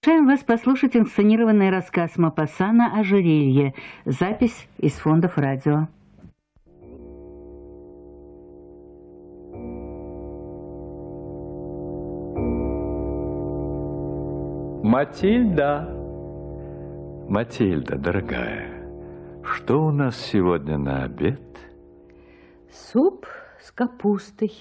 Приглашаем вас послушать инсценированный рассказ Мопассана «Ожерелье». Запись из фондов радио. Матильда! Матильда, дорогая, что у нас сегодня на обед? Суп с капустой.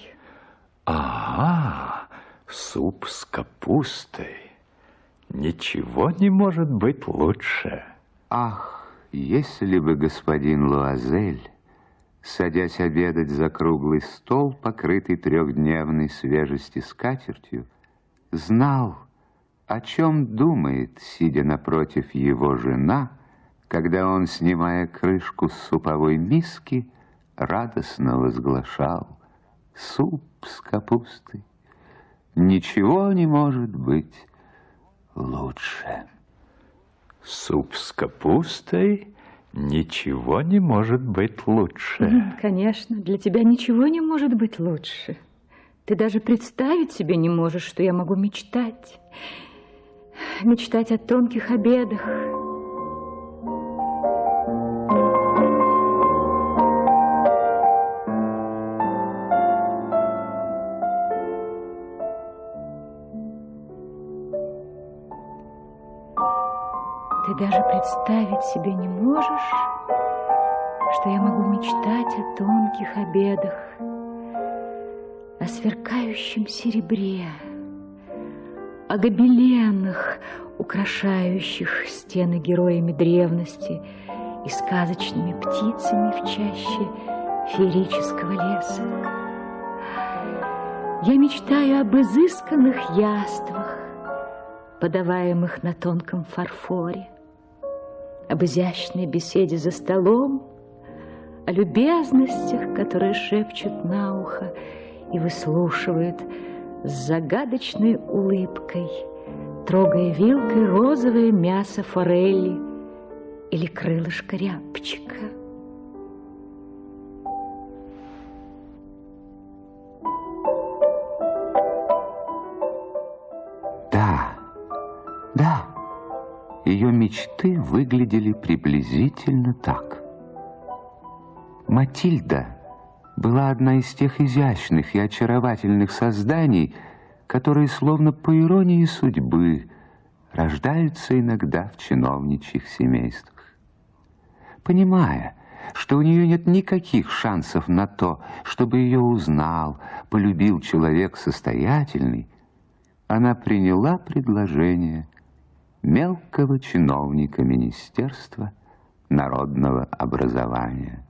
Ага, суп с капустой. Ничего не может быть лучше. Ах, если бы господин Луазель, садясь обедать за круглый стол, покрытый трехдневной свежести скатертью, знал, о чем думает, сидя напротив его жена, когда он, снимая крышку с суповой миски, радостно возглашал: суп с капустой. Ничего не может быть лучше. Суп с капустой, ничего не может быть лучше. Конечно, для тебя ничего не может быть лучше. Ты даже представить себе не можешь, что я могу мечтать. Мечтать о тонких обедах. Ты даже представить себе не можешь, что я могу мечтать о тонких обедах, о сверкающем серебре, о гобеленах, украшающих стены героями древности и сказочными птицами в чаще феерического леса. Я мечтаю об изысканных яствах, подаваемых на тонком фарфоре, об изящной беседе за столом, о любезностях, которые шепчут на ухо и выслушивают с загадочной улыбкой, трогая вилкой розовое мясо форели или крылышко рябчика. Да, ее мечты выглядели приблизительно так. Матильда была одна из тех изящных и очаровательных созданий, которые, словно по иронии судьбы, рождаются иногда в чиновничьих семействах. Понимая, что у нее нет никаких шансов на то, чтобы ее узнал, полюбил человек состоятельный, она приняла предложение мелкого чиновника Министерства народного образования.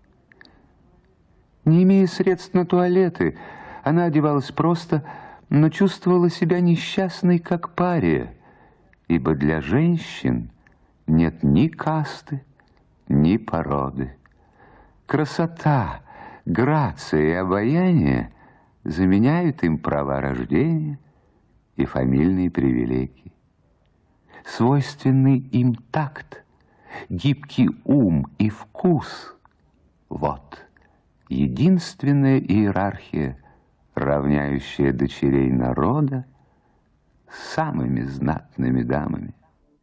Не имея средств на туалеты, она одевалась просто, но чувствовала себя несчастной, как пария, ибо для женщин нет ни касты, ни породы. Красота, грация и обаяние заменяют им права рождения и фамильные привилегии. Свойственный им такт, гибкий ум и вкус — вот единственная иерархия, равняющая дочерей народа с самыми знатными дамами.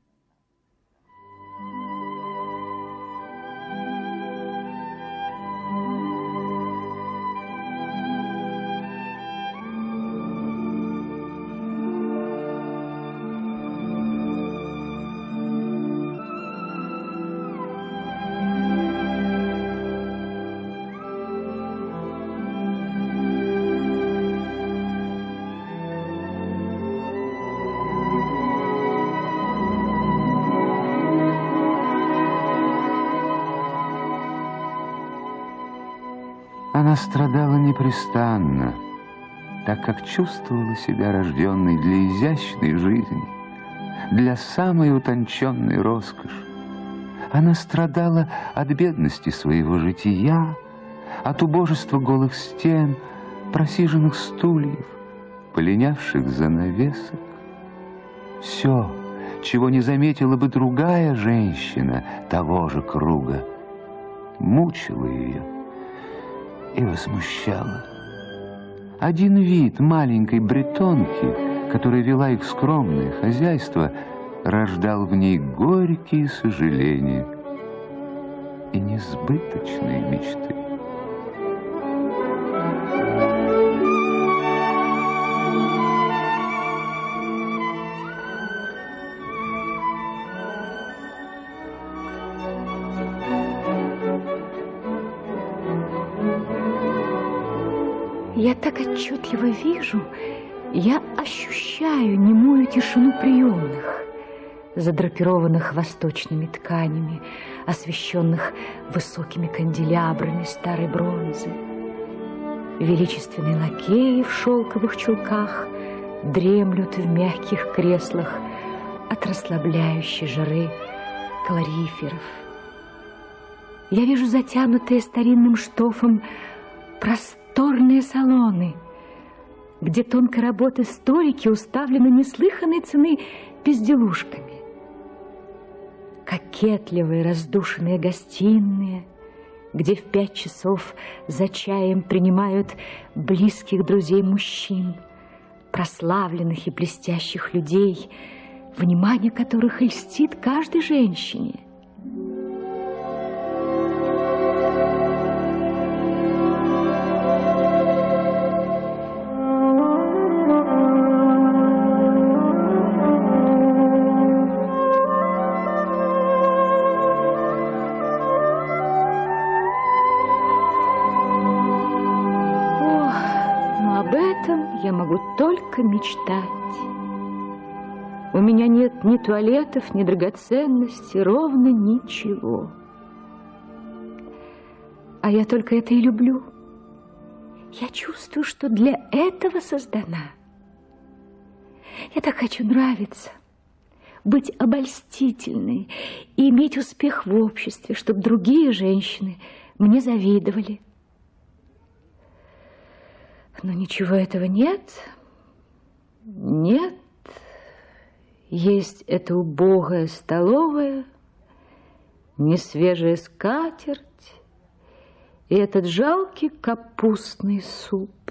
Она страдала непрестанно, так как чувствовала себя рожденной для изящной жизни, для самой утонченной роскоши. Она страдала от бедности своего жития, от убожества голых стен, просиженных стульев, полинявших занавесок. Все, чего не заметила бы другая женщина того же круга, мучило ее и возмущало. Один вид маленькой бретонки который вела их скромное хозяйство, рождал в ней горькие сожаления и несбыточные мечты. Я так отчетливо вижу, я ощущаю немую тишину приемных, задрапированных восточными тканями, освещенных высокими канделябрами старой бронзы. Величественные лакеи в шелковых чулках дремлют в мягких креслах от расслабляющей жары калориферов. Я вижу затянутые старинным штофом просторные салоны, где тонкой работы столики уставлены неслыханной цены безделушками. Кокетливые раздушенные гостиные, где в 5 часов за чаем принимают близких друзей мужчин, прославленных и блестящих людей, внимание которых льстит каждой женщине. Я могу только мечтать. У меня нет ни туалетов, ни драгоценностей, ровно ничего. А я только это и люблю. Я чувствую, что для этого создана. Я так хочу нравиться, быть обольстительной и иметь успех в обществе, чтобы другие женщины мне завидовали. Но ничего этого нет. Нет. Есть эта убогая столовая, несвежая скатерть и этот жалкий капустный суп.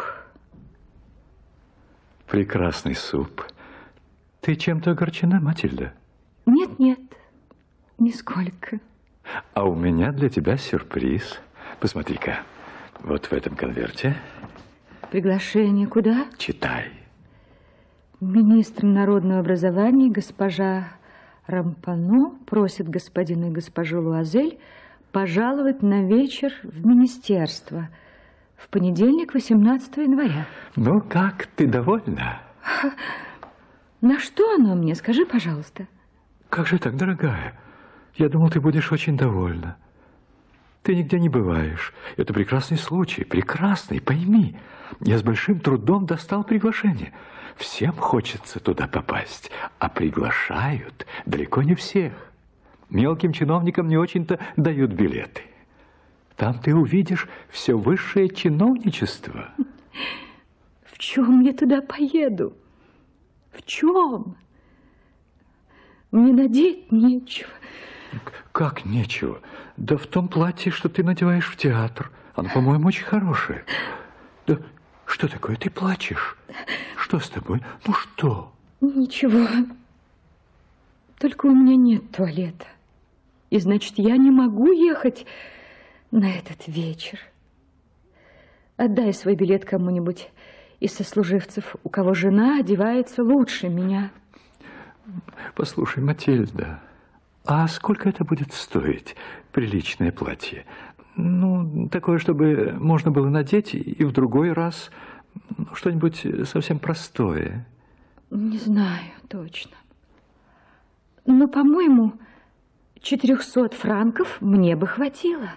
Прекрасный суп. Ты чем-то огорчена, Матильда? Нет, нет, нисколько. А у меня для тебя сюрприз. Посмотри-ка, вот в этом конверте. Приглашение куда? Читай. Министр народного образования госпожа Рампано просит господина и госпожу Луазель пожаловать на вечер в министерство в понедельник, 18 января. Ну как, ты довольна? На что оно мне? Скажи, пожалуйста. Как же так, дорогая? Я думал, ты будешь очень довольна. Ты нигде не бываешь. Это прекрасный случай, прекрасный, пойми. Я с большим трудом достал приглашение. Всем хочется туда попасть, а приглашают далеко не всех. Мелким чиновникам не очень-то дают билеты. Там ты увидишь все высшее чиновничество. В чем я туда поеду? В чем? Мне надеть нечего. Как нечего? Да в том платье, что ты надеваешь в театр. Оно, по-моему, очень хорошее. Да что такое? Ты плачешь? Что с тобой? Ну что? Ничего. Только у меня нет туалета. И значит, я не могу ехать на этот вечер. Отдай свой билет кому-нибудь из сослуживцев, у кого жена одевается лучше меня. Послушай, Матильда, а сколько это будет стоить, приличное платье? Ну, такое, чтобы можно было надеть и в другой раз что-нибудь совсем простое. Не знаю точно. Но, по-моему, 400 франков мне бы хватило.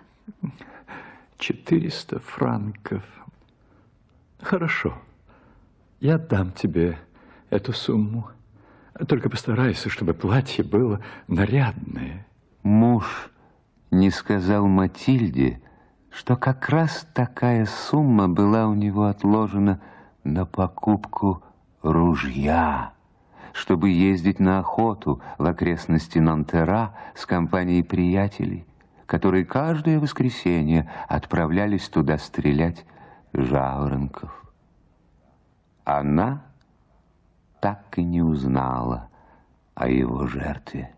400 франков. Хорошо. Я дам тебе эту сумму. Только постарайся, чтобы платье было нарядное. Муж не сказал Матильде, что как раз такая сумма была у него отложена на покупку ружья, чтобы ездить на охоту в окрестности Нантера с компанией приятелей, которые каждое воскресенье отправлялись туда стрелять жаворонков. Она так и не узнала о его жертве.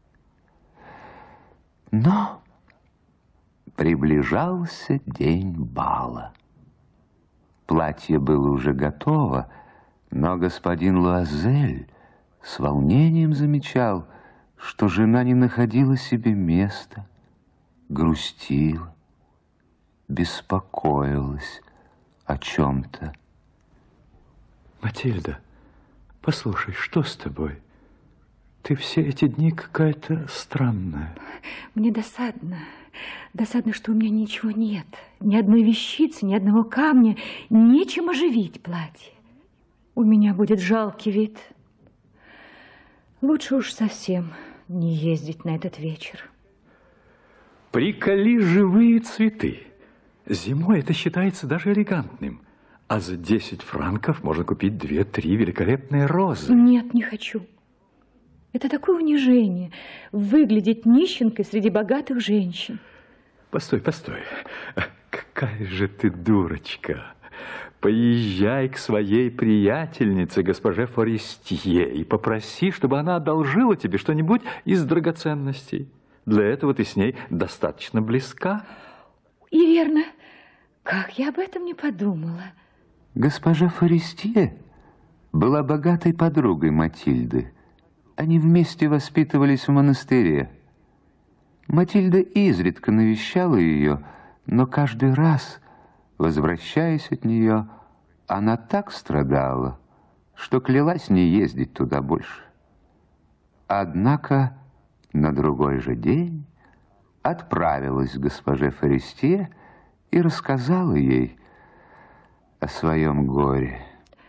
Но приближался день бала. Платье было уже готово, но господин Луазель с волнением замечал, что жена не находила себе места, грустила, беспокоилась о чем-то. Матильда, послушай, что с тобой? Ты все эти дни какая-то странная. Мне досадно. Досадно, что у меня ничего нет. Ни одной вещицы, ни одного камня. Нечем оживить платье. У меня будет жалкий вид. Лучше уж совсем не ездить на этот вечер. Приколи живые цветы. Зимой это считается даже элегантным. А за 10 франков можно купить 2-3 великолепные розы. Нет, не хочу. Это такое унижение — выглядеть нищенкой среди богатых женщин. Постой, постой. Какая же ты дурочка. Поезжай к своей приятельнице, госпоже Форестье, и попроси, чтобы она одолжила тебе что-нибудь из драгоценностей. Для этого ты с ней достаточно близка. И верно. Как я об этом не подумала. Госпожа Форестье была богатой подругой Матильды. Они вместе воспитывались в монастыре. Матильда изредка навещала ее, но каждый раз, возвращаясь от нее, она так страдала, что клялась не ездить туда больше. Однако на другой же день отправилась к госпоже Форестье и рассказала ей о своем горе.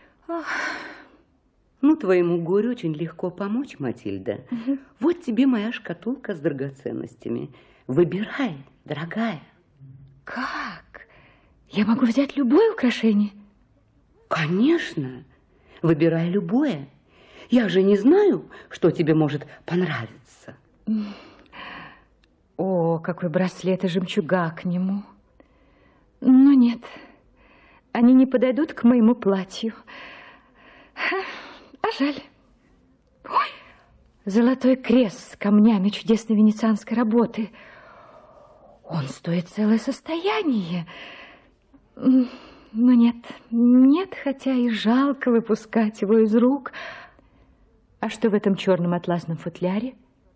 Ну, твоему горю очень легко помочь, Матильда. Вот тебе моя шкатулка с драгоценностями. Выбирай, дорогая. Как? Я могу взять любое украшение? Конечно. Выбирай любое. Я же не знаю, что тебе может понравиться. О, какой браслет и жемчуга к нему. Но нет, они не подойдут к моему платью. А жаль. Ой, золотой крест с камнями чудесной венецианской работы. Он стоит целое состояние. Но нет, нет, хотя и жалко выпускать его из рук. А что в этом черном атласном футляре?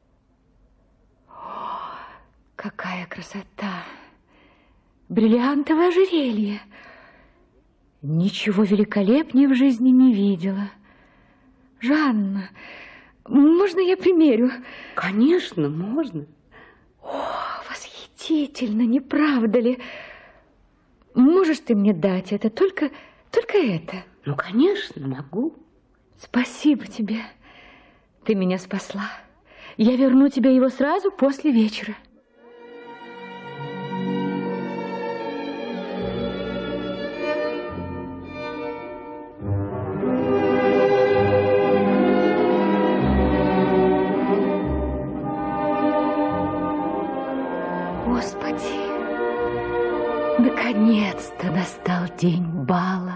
О, какая красота! Бриллиантовое ожерелье. Ничего великолепнее в жизни не видела. Жанна, можно я примерю? Конечно, можно. О, восхитительно, не правда ли? Можешь ты мне дать это, только это? Ну, конечно, могу. Спасибо тебе. Ты меня спасла. Я верну тебе его сразу после вечера. Господи, наконец-то настал день бала.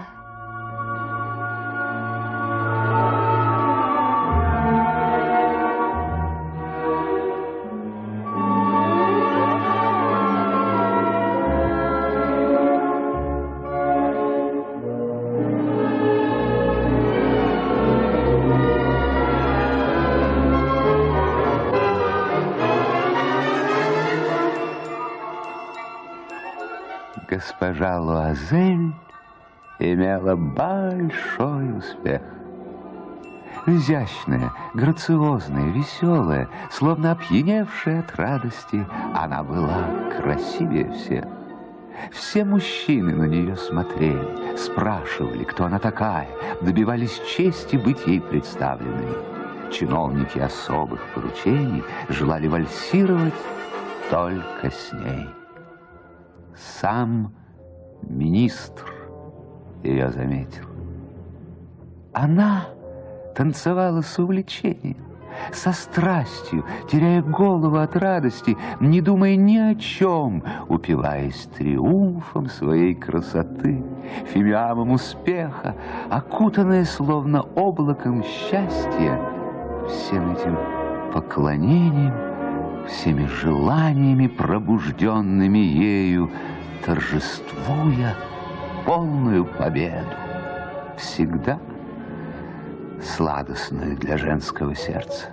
Госпожа Луазель имела большой успех. Изящная, грациозная, веселая, словно опьяневшая от радости, она была красивее всех. Все мужчины на нее смотрели, спрашивали, кто она такая, добивались чести быть ей представленной. Чиновники особых поручений желали вальсировать только с ней. Сам министр ее заметил. Она танцевала с увлечением, со страстью, теряя голову от радости, не думая ни о чем, упиваясь триумфом своей красоты, фимиамом успеха, окутанная словно облаком счастья, всем этим поклонением, всеми желаниями, пробужденными ею, торжествуя полную победу, всегда сладостную для женского сердца.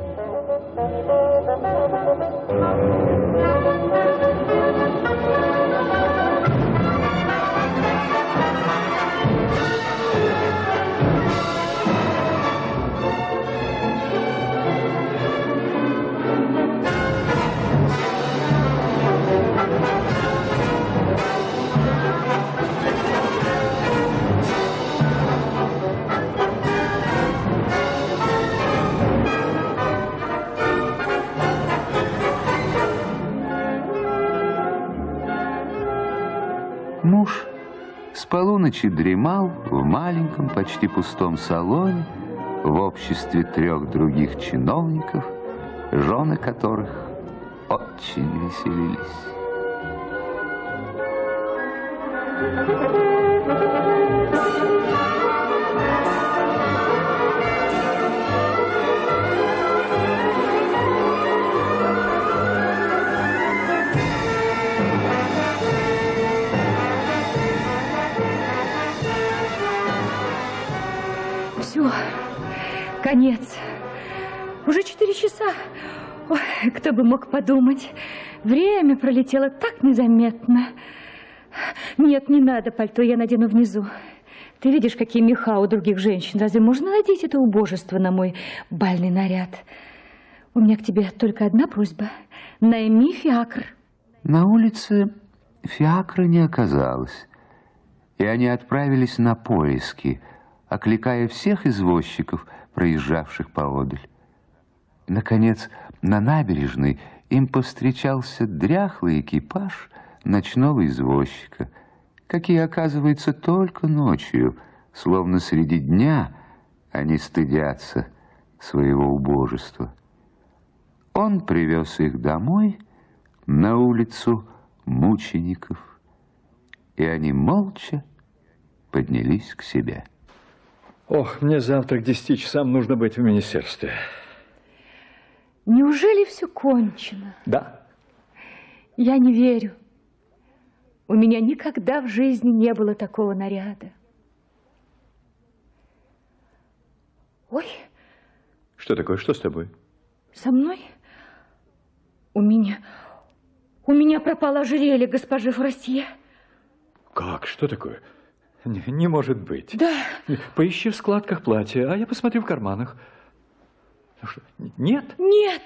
Муж с полуночи дремал в маленьком, почти пустом салоне в обществе 3 других чиновников, жены которых очень веселились. Все, конец. Уже 4 часа. Ой, кто бы мог подумать. Время пролетело так незаметно. Нет, не надо пальто, я надену внизу. Ты видишь, какие меха у других женщин. Разве можно надеть это убожество на мой бальный наряд? У меня к тебе только одна просьба. Найми фиакр. На улице фиакра не оказалось, и они отправились на поиски, окликая всех извозчиков, проезжавших поодаль. Наконец, на набережной им повстречался дряхлый экипаж ночного извозчика, какие оказываются только ночью, словно среди дня они стыдятся своего убожества. Он привез их домой на улицу Мучеников, и они молча поднялись к себе. Ох, мне завтра к 10 часам нужно быть в министерстве. Неужели все кончено? Да. Я не верю. У меня никогда в жизни не было такого наряда. Ой. Что такое? Что с тобой? Со мной? У меня пропало ожерелье госпожи Форестье. Как? Что такое? Не может быть. Да. Поищи в складках платья, а я посмотрю в карманах. Ну что, нет? Нет.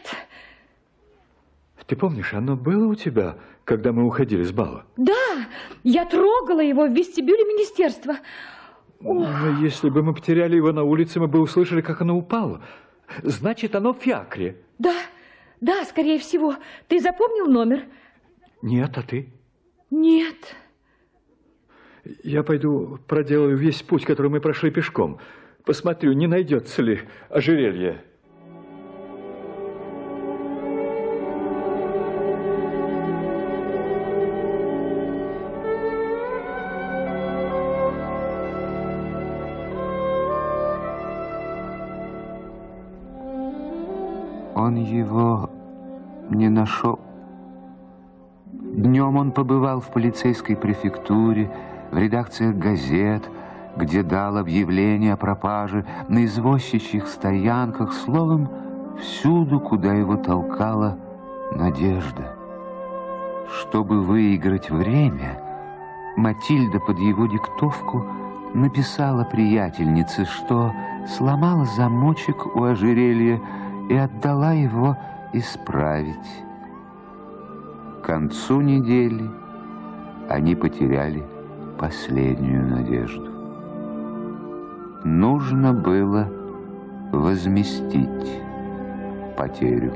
Ты помнишь, оно было у тебя, когда мы уходили с бала? Да, я трогала его в вестибюле министерства. Но если бы мы потеряли его на улице, мы бы услышали, как оно упало. Значит, оно в фиакре. Да, скорее всего. Ты запомнил номер? Нет, а ты? Нет. Я пойду проделаю весь путь, который мы прошли пешком. Посмотрю, не найдется ли ожерелье. Он его не нашел. Днем он побывал в полицейской префектуре, в редакциях газет, где дал объявление о пропаже, на извозчичьих стоянках, словом, всюду, куда его толкала надежда. Чтобы выиграть время, Матильда под его диктовку написала приятельнице, что сломала замочек у ожерелья и отдала его исправить. К концу недели они потеряли последнюю надежду. Нужно было возместить потерю.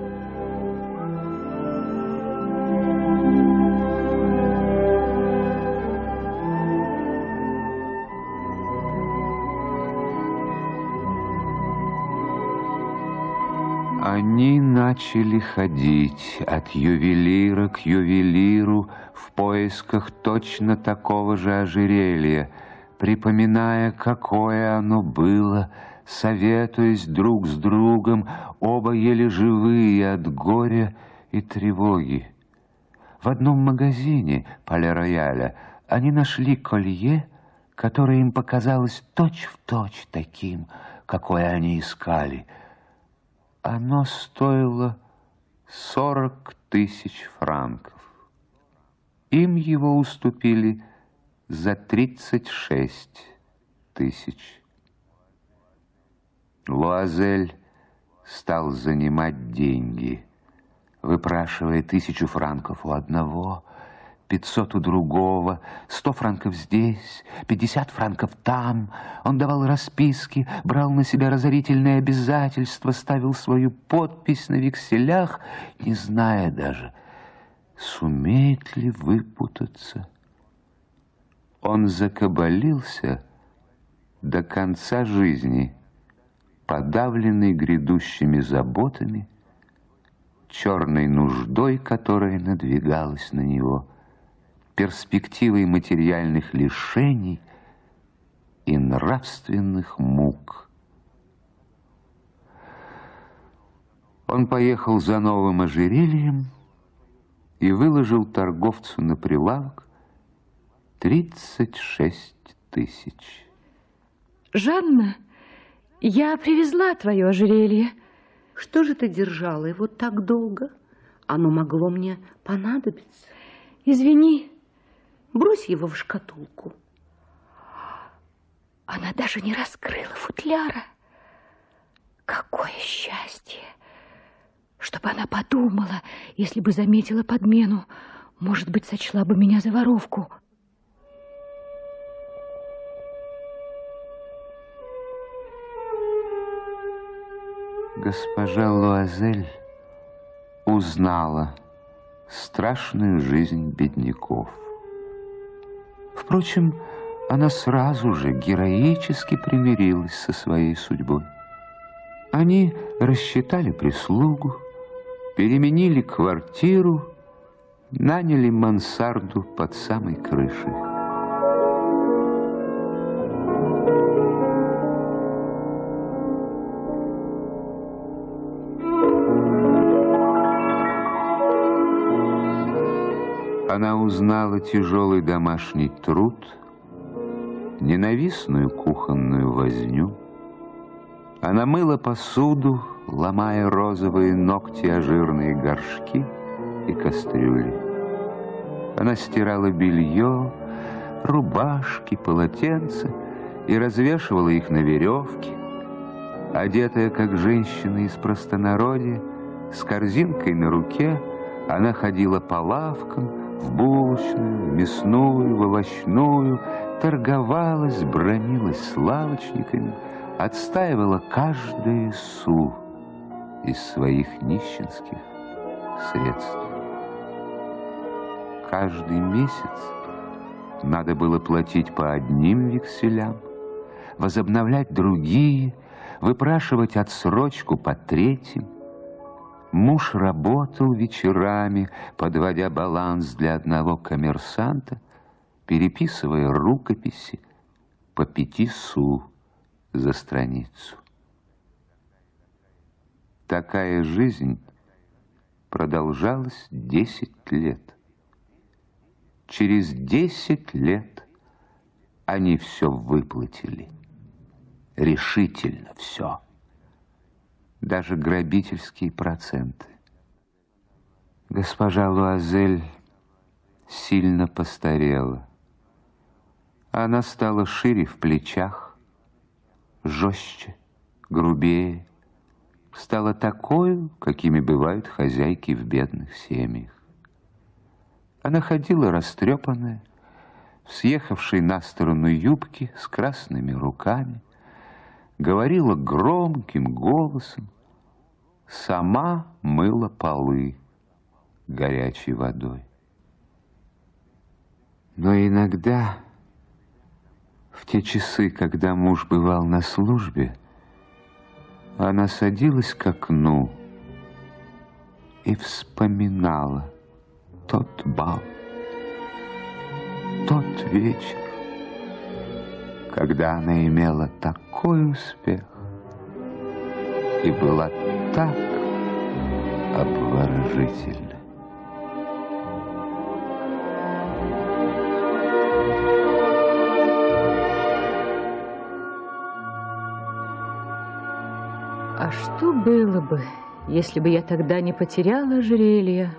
Они начали ходить от ювелира к ювелиру в поисках точно такого же ожерелья, припоминая, какое оно было, советуясь друг с другом, оба еле живые от горя и тревоги. В одном магазине Пале-Рояля они нашли колье, которое им показалось точь-в-точь таким, какое они искали. Оно стоило 40 000 франков. Им его уступили за 36 000. Луазель стал занимать деньги, выпрашивая 1000 франков у одного, 500 у другого, 100 франков здесь, 50 франков там. Он давал расписки, брал на себя разорительные обязательства, ставил свою подпись на векселях, не зная даже, сумеет ли выпутаться. Он закабалился до конца жизни, подавленный грядущими заботами, черной нуждой, которая надвигалась на него, перспективой материальных лишений и нравственных мук. Он поехал за новым ожерельем и выложил торговцу на прилавок 36 000. Жанна, я привезла твое ожерелье. Что же ты держала его так долго? Оно могло мне понадобиться. Извини. Брось его в шкатулку. Она даже не раскрыла футляра. Какое счастье! Чтобы она подумала, если бы заметила подмену, может быть, сочла бы меня за воровку. Госпожа Луазель узнала страшную жизнь бедняков. Впрочем, она сразу же героически примирилась со своей судьбой. Они рассчитали прислугу, переменили квартиру, наняли мансарду под самой крышей. Она узнала тяжелый домашний труд, ненавистную кухонную возню. Она мыла посуду, ломая розовые ногти о жирные горшки и кастрюли. Она стирала белье, рубашки, полотенца и развешивала их на веревке. Одетая, как женщина из простонародья, с корзинкой на руке, она ходила по лавкам, в булочную, в мясную, в овощную, торговалась, бранилась с лавочниками, отстаивала каждое су из своих нищенских средств. Каждый месяц надо было платить по одним векселям, возобновлять другие, выпрашивать отсрочку по третьим. Муж работал вечерами, подводя баланс для одного коммерсанта, переписывая рукописи по 5 су за страницу. Такая жизнь продолжалась 10 лет. Через 10 лет они все выплатили. Решительно все. Даже грабительские проценты. Госпожа Луазель сильно постарела. Она стала шире в плечах, жестче, грубее. Стала такой, какими бывают хозяйки в бедных семьях. Она ходила растрепанная, в съехавшей на сторону юбке с красными руками, говорила громким голосом, сама мыла полы горячей водой. Но иногда, в те часы, когда муж бывал на службе, она садилась к окну и вспоминала тот бал, тот вечер, когда она имела такой успех и была так обворожительна. А что было бы, если бы я тогда не потеряла ожерелье?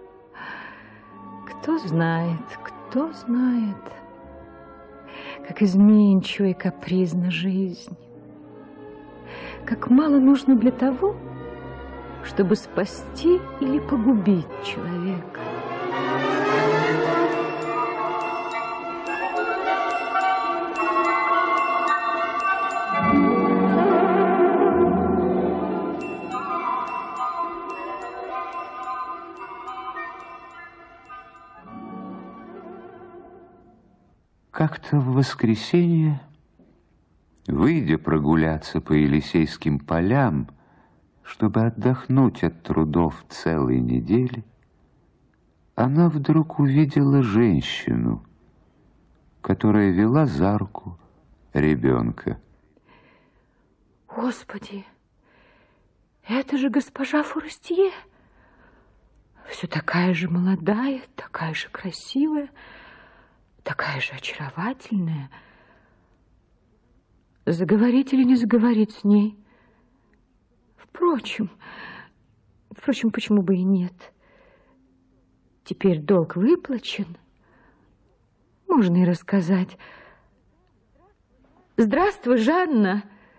Кто знает, как изменчива и капризна жизнь. Как мало нужно для того, чтобы спасти или погубить человека. Как-то в воскресенье, выйдя прогуляться по Елисейским полям, чтобы отдохнуть от трудов целой недели, она вдруг увидела женщину, которая вела за руку ребенка. Господи, это же госпожа Форестье. Все такая же молодая, такая же красивая, такая же очаровательная. Заговорить или не заговорить с ней? Впрочем, почему бы и нет? Теперь долг выплачен. Можно и рассказать. Здравствуй, Жанна.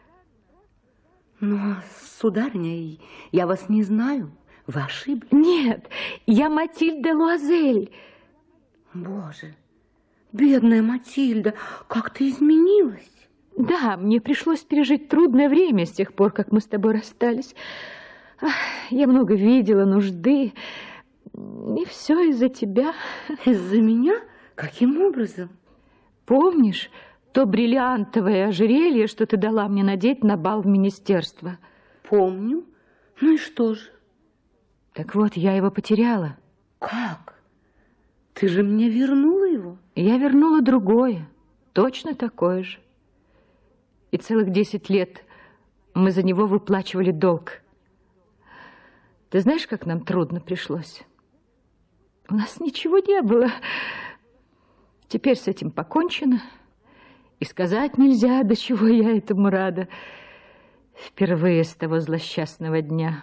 Но, сударыня, я вас не знаю. Вы ошиблись. Нет, я Матильда Луазель. Боже, бедная Матильда, как ты изменилась. Да, мне пришлось пережить трудное время с тех пор, как мы с тобой расстались. Я много видела нужды, и все из-за тебя. Из-за меня? Каким образом? Помнишь то бриллиантовое ожерелье, что ты дала мне надеть на бал в министерство? Помню. Ну и что же? Так вот, я его потеряла. Как? Ты же мне вернула его? Я вернула другое, точно такое же. И целых 10 лет мы за него выплачивали долг. Ты знаешь, как нам трудно пришлось? У нас ничего не было. Теперь с этим покончено. И сказать нельзя, до чего я этому рада. Впервые с того злосчастного дня.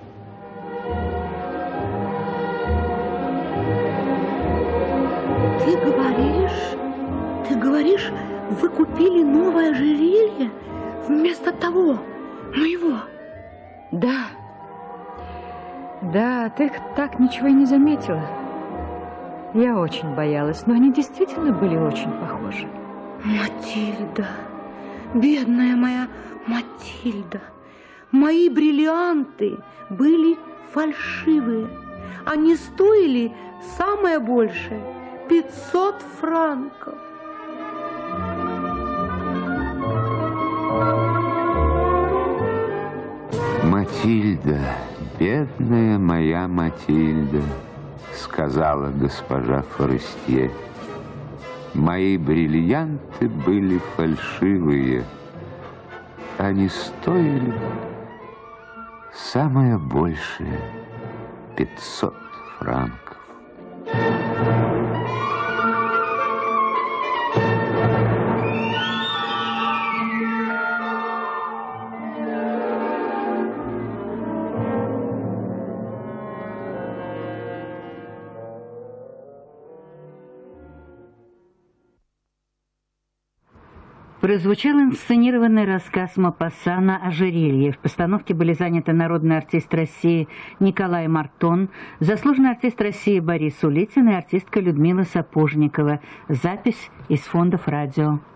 Ты говоришь, вы купили новое ожерелье вместо того, моего? Да. Да, ты так ничего и не заметила. Я очень боялась, но они действительно были очень похожи. Матильда, бедная моя Матильда, мои бриллианты были фальшивые. Они стоили самое большее 500 франков. Матильда, бедная моя Матильда, сказала госпожа Форестье, мои бриллианты были фальшивые. Они стоили самое большее 500 франков. Прозвучал инсценированный рассказ Мопассана «Ожерелье». В постановке были заняты народный артист России Николай Мартон, заслуженный артист России Борис Улитин и артистка Людмила Сапожникова. Запись из фондов радио.